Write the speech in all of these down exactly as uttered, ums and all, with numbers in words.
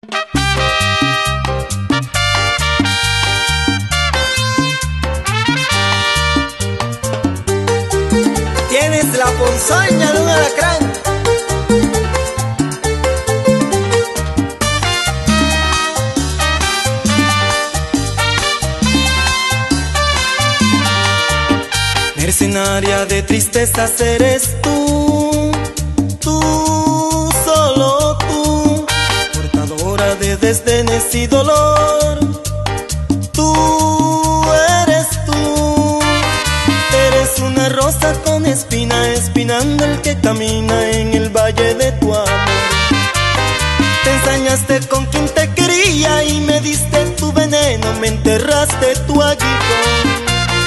Tienes la ponzoña de un alacrán. Mercenaria de tristezas eres tú, tú, solo tú, portadora de desdenes y dolor. Tú eres tú, eres una rosa con espina, espinando el que camina en el valle de tu amor. Te ensañaste con quien te quería y me diste tu veneno, me enterraste tu aguijón.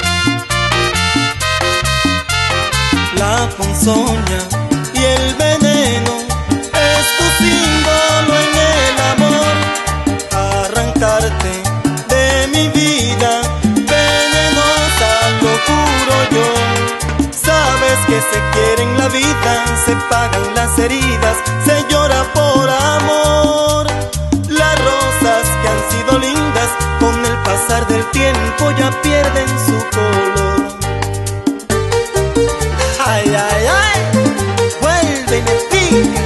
La ponzoña y el veneno es tu símbolo en el amor. Arrancarte de mi vida venenosa, lo juro yo. Sabes que se quieren la vida, se pagan las heridas, se llora por amor. Las rosas que han sido lindas, con el pasar del tiempo ya pierden su color. Ay, ay, ay, vuelve y me pica.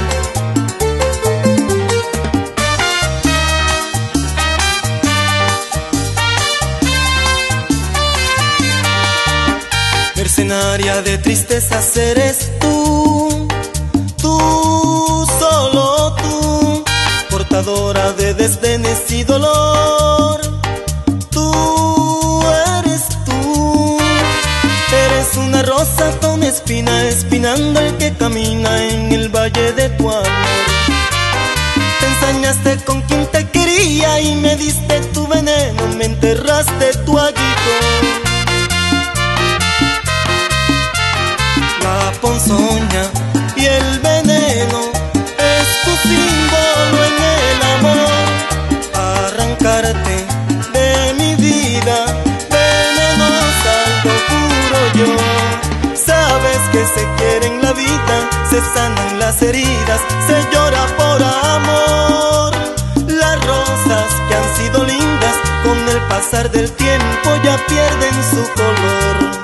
Mercenaria de tristezas eres tú, tú, solo tú, portadora de desdenes y dolor. Tú eres tú, eres una rosa con espina, espinando el que camina en el valle de tu amor. Te ensañaste con quien te quería y me diste tu veneno, me enterraste tu aguijón. La ponzoña y el veneno es tu símbolo en el amor. Arrancarte de mi vida venenosa, lo juro yo. Sabes que se quieren la vida, se sanan las heridas, se llora por amor. Las rosas que han sido lindas, con el pasar del tiempo ya pierden su color.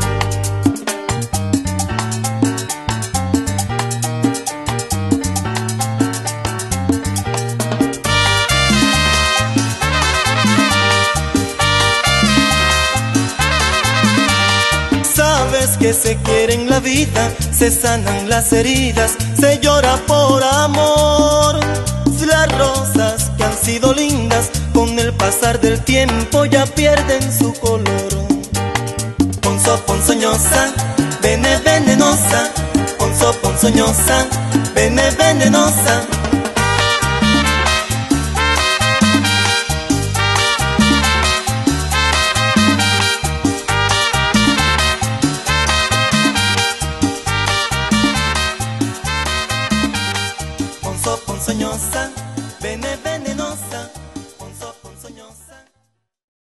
Sabes que se quieren la vida, se sanan las heridas, se llora por amor. Las rosas que han sido lindas, con el pasar del tiempo ya pierden su color. Ponzo ponzoñosa, vene venenosa, ponzo ponzoñosa, vene venenosa. Ponzoñosa, vene